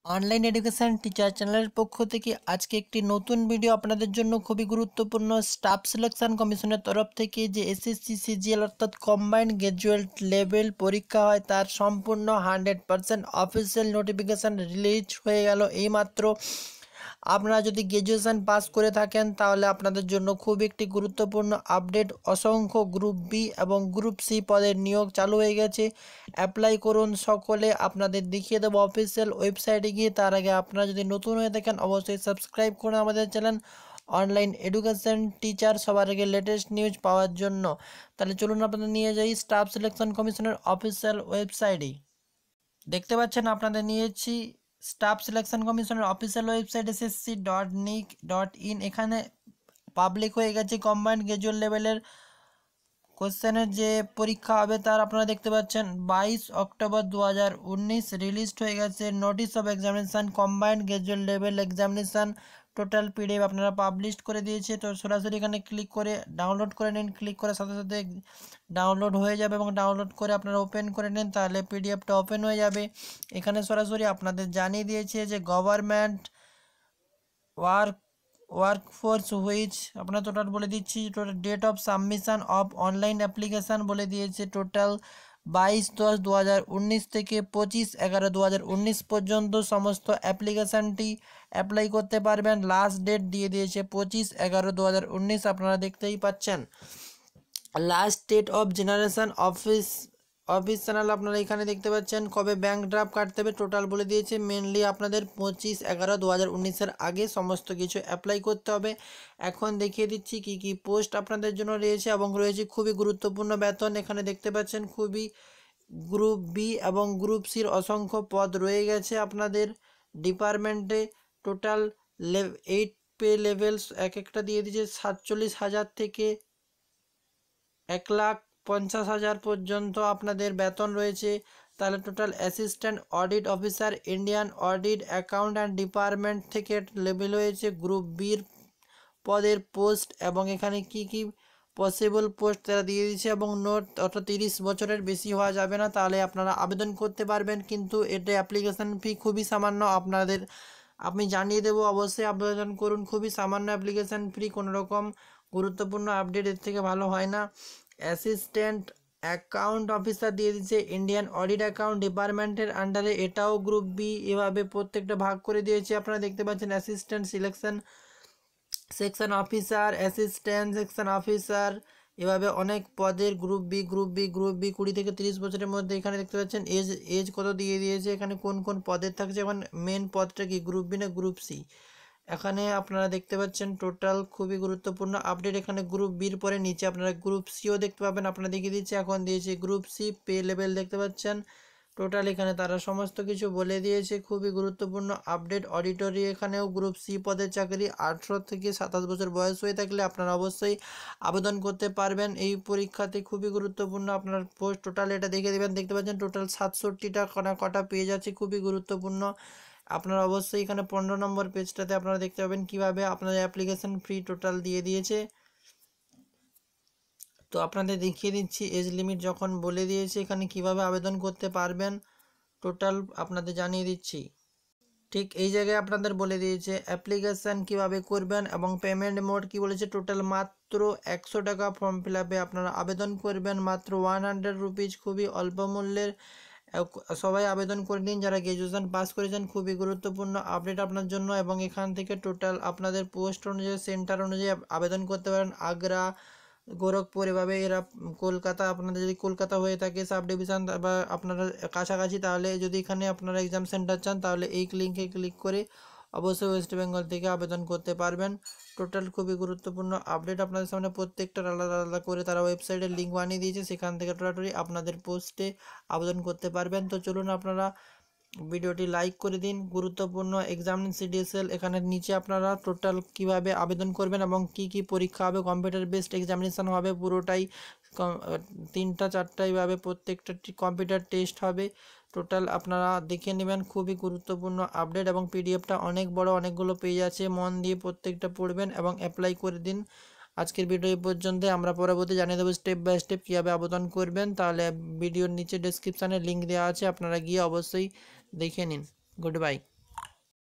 Online education teacher চ্যানেলের পক্ষ থেকে আজকে একটি নতুন ভিডিও আপনাদের জন্য খুবই গুরুত্বপূর্ণ। স্টাফ সিলেকশন কমিশনের তরফ থেকে যে এসএসসি সিজিএল অর্থাৎ কম্বাইন্ড গ্র্যাজুয়েট লেভেল পরীক্ষা হয় তার সম্পূর্ণ 100% অফিসিয়াল নোটিফিকেশান রিলিজ হয়ে গেল এইমাত্র। আপনারা যদি গ্র্যাজুয়েশন পাস করে থাকেন তাহলে আপনাদের জন্য খুব একটি গুরুত্বপূর্ণ আপডেট। অসংখ্য গ্রুপ বি এবং গ্রুপ সি পদের নিয়োগ চালু হয়ে গেছে। অ্যাপ্লাই করুন সকলে, আপনাদের দেখিয়ে দেবো অফিসিয়াল ওয়েবসাইটে গিয়ে। তার আগে আপনারা যদি নতুন হয়ে থাকেন অবশ্যই সাবস্ক্রাইব করুন আমাদের চ্যানেল অনলাইন এডুকেশন টিচার, সবার আগে লেটেস্ট নিউজ পাওয়ার জন্য। তাহলে চলুন আপনাদের নিয়ে যাই স্টাফ সিলেকশন কমিশনের অফিসিয়াল ওয়েবসাইটে। দেখতে পাচ্ছেন আপনাদের নিয়েছি স্টাফ সিলেকশন কমিশনের অফিসিয়াল ওয়েবসাইট ssc.nic.in। এখানে পাবলিক হয়ে গেছে কম্বাইন্ড গ্র্যাজুয়েট লেভেলের কোশ্চেনের যে পরীক্ষা হবে তার আপনারা দেখতে পাচ্ছেন 22 অক্টোবর 2019 রিলিজড হয়ে গেছে notice of examination combined graduate level examination total PDF আপনারা পাবলিশ করে দিয়েছে। তো সরাসরি এখানে ক্লিক করে ডাউনলোড করে নিন। ক্লিক করার সাথে সাথে ডাউনলোড হয়ে যাবে এবং ডাউনলোড করে আপনারা ওপেন করে নিন, তাহলে পিডিএফটা ওপেন হয়ে যাবে। এখানে সরাসরি আপনাদের জানিয়ে দিয়েছে যে গভর্নমেন্ট ওয়ার্কফোর্স হুইচ আপনার টোটাল বলে দিচ্ছি। Total date of submission of online application বলে দিয়েছে টোটাল 22/10/2019 থেকে 25/11/2019 পর্যন্ত সমস্ত অ্যাপ্লিকেশানটি অ্যাপ্লাই করতে পারবেন। লাস্ট ডেট দিয়ে দিয়েছে 25/11/2019, আপনারা দেখতেই পাচ্ছেন। Last date of generation office আপনারা এখানে দেখতে পাচ্ছেন কবে ব্যাঙ্ক ড্রাফট কাটতে হবে টোটাল বলে দিয়েছে। মেনলি আপনাদের 25/11/2019 আগে সমস্ত কিছু অ্যাপ্লাই করতে হবে। এখন দেখিয়ে দিচ্ছি কি কি পোস্ট আপনাদের জন্য রয়েছে এবং রয়েছে খুবই গুরুত্বপূর্ণ বেতন। এখানে দেখতে পাচ্ছেন খুবই গ্রুপ বি এবং গ্রুপ সির অসংখ্য পদ রয়ে গেছে আপনাদের ডিপার্টমেন্টে। টোটাল 8 পে লেভেলস এক একটা দিয়ে দিয়েছে 47,000 থেকে 1,50,000 পর্যন্ত আপনাদের বেতন রয়েছে। তাহলে total assistant audit officer Indian audit account and department থেকে লেভেল হয়েছে গ্রুপ বির পদের পোস্ট এবং এখানে কি কি পসিবল পোস্ট তারা দিয়ে দিয়েছে এবং নোট অর্থাৎ 30 বছরের বেশি হওয়া যাবে না, তাহলে আপনারা আবেদন করতে পারবেন। কিন্তু এটা অ্যাপ্লিকেশান ফি খুবই সামান্য, আপনি জানিয়ে দেবো অবশ্যই আবেদন করুন। খুবই সামান্য অ্যাপ্লিকেশান ফি, কোনো রকম গুরুত্বপূর্ণ আপডেট এর থেকে ভালো হয় না। অ্যাসিস্ট্যান্ট অ্যাকাউন্ট অফিসার দিয়ে দিচ্ছে ইন্ডিয়ান অডিট অ্যাকাউন্ট ডিপার্টমেন্টের আন্ডারে, এটাও গ্রুপ বি। এভাবে প্রত্যেকটা ভাগ করে দিয়েছে আপনারা দেখতে পাচ্ছেন। Assistant selection section officer, assistant section officer, এভাবে অনেক পদের গ্রুপ বি 20 থেকে 30 বছরের মধ্যে। এখানে দেখতে পাচ্ছেন এজ কত দিয়ে দিয়েছে, এখানে কোন কোন পদের থাকছে, এখন মেন পদটা কি গ্রুপ বি না গ্রুপ সি। এখানে আপনারা দেখতে পাচ্ছেন টোটাল খুবই গুরুত্বপূর্ণ আপডেট। এখানে গ্রুপ বির পরে নিচে আপনারা গ্রুপ সিও দেখতে পাবেন, আপনারা দেখিয়ে দিচ্ছে এখন দিয়েছে গ্রুপ সি পে লেভেল দেখতে পাচ্ছেন টোটাল। এখানে তারা সমস্ত কিছু বলে দিয়েছে, খুবই গুরুত্বপূর্ণ আপডেট। অডিটরি এখানেও গ্রুপ সি পদের চাকরি 18 থেকে 27 বছর বয়স হয়ে থাকলে আপনারা অবশ্যই আবেদন করতে পারবেন এই পরীক্ষাতে। খুবই গুরুত্বপূর্ণ আপনার পোস্ট টোটাল এটা দেখে দেবেন। দেখতে পাচ্ছেন টোটাল 67টা কটা পেজ আছে, খুবই গুরুত্বপূর্ণ। আপনারা অবশ্যই এখানে 15 নম্বর পেজটাতে আপনারা দেখতে পাবেন কিভাবে আপনাদের অ্যাপ্লিকেশন ফি টোটাল দিয়ে দিয়েছে। তো আপনাদের দেখিয়ে দিচ্ছি এজ লিমিট যখন বলে দিয়েছে এখানে কিভাবে আবেদন করতে পারবেন টোটাল আপনাদের জানিয়ে দিচ্ছি। ঠিক এই জায়গায় আপনাদের বলে দিয়েছে অ্যাপ্লিকেশান কিভাবে করবেন এবং পেমেন্ট মোড কি বলেছে। টোটাল মাত্র 100 টাকা ফর্ম ফিল আপে আপনারা আবেদন করবেন, মাত্র 100 রুপিজ, খুবই অল্প মূল্যের। সবাই আবেদন করে দিন যারা গ্র্যাজুয়েশন পাস করেছেন। খুবই গুরুত্বপূর্ণ আপডেট আপনার জন্য এবং এখান থেকে টোটাল আপনাদের পোস্ট অনুযায়ী সেন্টার অনুযায়ী আবেদন করতে পারেন। আগ্রা, গোরখপুর, এভাবে এরা কলকাতা, আপনাদের যদি কলকাতা হয়ে থাকে সাব ডিভিশন বা আপনারা কাছাকাছি, তাহলে যদি এখানে আপনারা এক্সাম সেন্টার চান তাহলে এই লিঙ্কে ক্লিক করে অবশ্যই ওয়েস্ট বেঙ্গল থেকে আবেদন করতে পারবেন। টোটাল খুবই গুরুত্বপূর্ণ আপডেট আপনাদের সামনে, প্রত্যেকটার আলাদা আলাদা করে তারা ওয়েবসাইটের লিঙ্ক বানিয়ে দিয়েছে, সেখান থেকে সরাসরি আপনাদের পোস্টে আবেদন করতে পারবেন। তো চলুন আপনারা ভিডিওটি লাইক করে দিন। গুরুত্বপূর্ণ এক্সামিনেশন সিডিএসএল এখানে নিচে আপনারা টোটাল কিভাবে আবেদন করবেন এবং কি কি পরীক্ষা হবে, কম্পিউটার বেসড এক্সামিনেশন হবে পুরোটাই, 3টা 4টা এইভাবে প্রত্যেকটা কম্পিউটার টেস্ট হবে। টোটাল আপনারা দেখে নেবেন, খুবই গুরুত্বপূর্ণ আপডেট এবং পিডিএফটা অনেক বড়, অনেকগুলো পেজ আছে, মন দিয়ে প্রত্যেকটা পড়বেন এবং অ্যাপ্লাই করে দিন। আজকের ভিডিও এই পর্যন্ত, আমরা পরবর্তী জানিয়ে দেবো স্টেপ বাই স্টেপ কীভাবে আবেদন করবেন। তাহলে ভিডিওর নিচে ডেসক্রিপশানে লিঙ্ক দেওয়া আছে, আপনারা গিয়ে অবশ্যই দেখে নিন। Good bye.